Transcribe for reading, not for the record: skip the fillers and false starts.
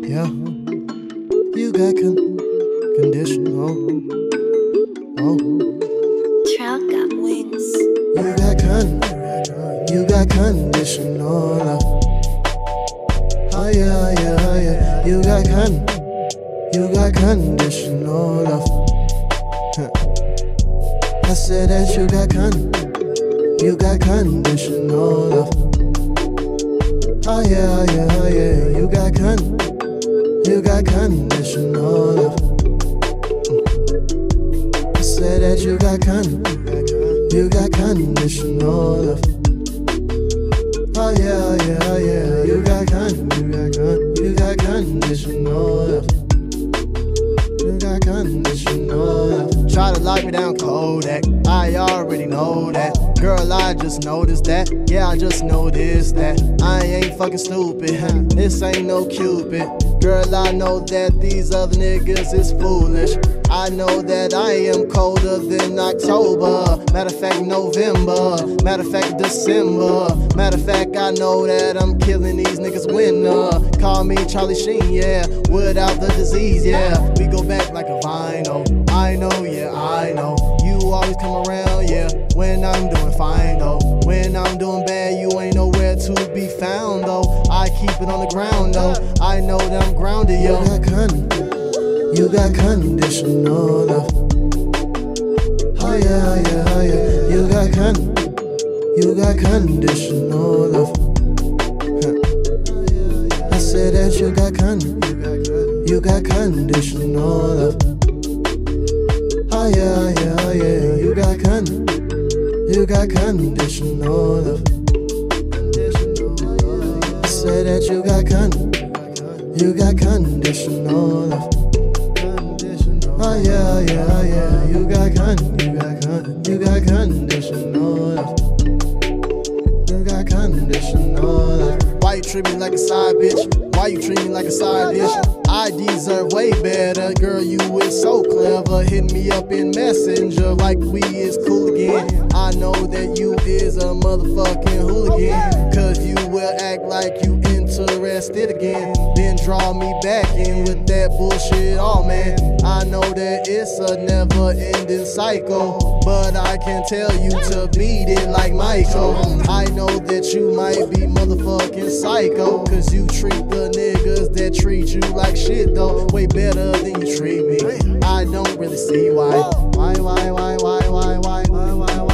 Yeah, you got conditional. Oh, Trout got wings. you got conditional love. Oh yeah, yeah, oh yeah. You got conditional love. Huh. I said that you got conditional love. Oh yeah, oh yeah, oh yeah. You got conditional love. I said that you got conditional love. Oh yeah, oh yeah, oh yeah. You got conditional love. You got conditional love. Try to lock me down, Kodak. I already know that. Girl, I just noticed that. Yeah, I just noticed that. I ain't fucking stupid. This ain't no Cupid. Girl, I know that these other niggas is foolish. I know that I am colder than October. Matter of fact, November. Matter of fact, December. Matter of fact, I know that I'm killing these niggas winter. Call me Charlie Sheen, yeah. Without the disease, yeah. We go back like a vinyl. I know, yeah, I know. You always come around, yeah. When I'm doing fine, though. When I'm doing bad, you ain't nowhere to be found, though. I keep it on the ground, though. I know that I'm grounded, yo. You got conditional love. Oh yeah, oh yeah, oh yeah. You got conditional love. Huh. I said that you got conditional love. Oh yeah, oh yeah, oh yeah. You got conditional love. I said that you got conditional love. Oh yeah, yeah, oh yeah. You got conditional love. You got conditional love. Why you treat me like a side bitch? Why you treat me like a side dish? I deserve way better, girl, you is so clever. Hit me up in Messenger like we is cool again. I know that you is a motherfucking hooligan, cause you will act like you interested again. Then draw me back in with that bullshit, oh man. I know that it's a never-ending cycle, but I can tell you to beat it like Michael. I know that you might be motherfucking psycho, cause you treat the niggas that treat you like shit though way better than you treat me. I don't really see why.